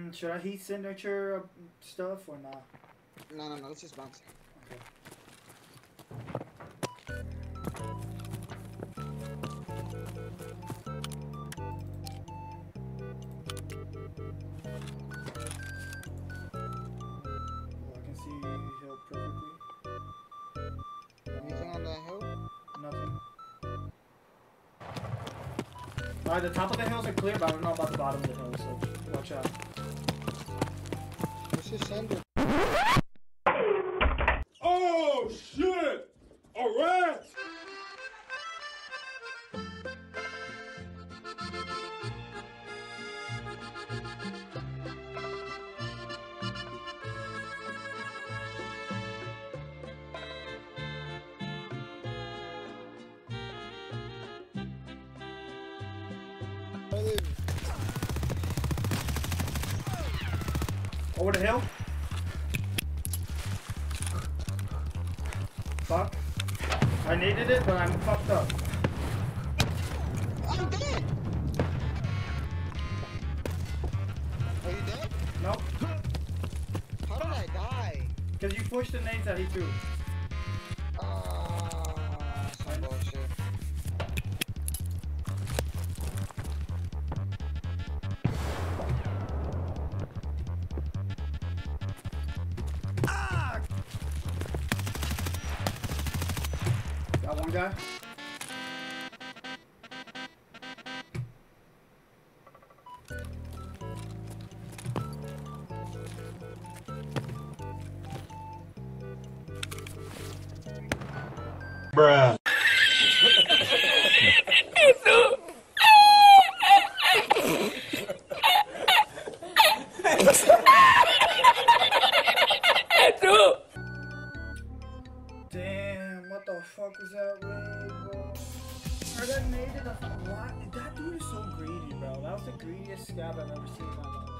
Should I heat signature stuff or not? No, let's just bounce. Okay. I can see hill perfectly. Anything on that hill? Nothing. Alright, the top of the hills are clear, but I don't know about the bottom of the hill, so watch out. Let's just send it. Oh shit! Alright! Over the hill. Fuck. I needed it, but I'm fucked up. I'm dead! Are you dead? Nope. How did I die? Because you pushed the nades that he threw. Some bullshit. Got one guy. Bruh. Damn, what the fuck was that raid, bro? I got naded. What? That dude is so greedy, bro. That was the greediest scab I've ever seen in my life.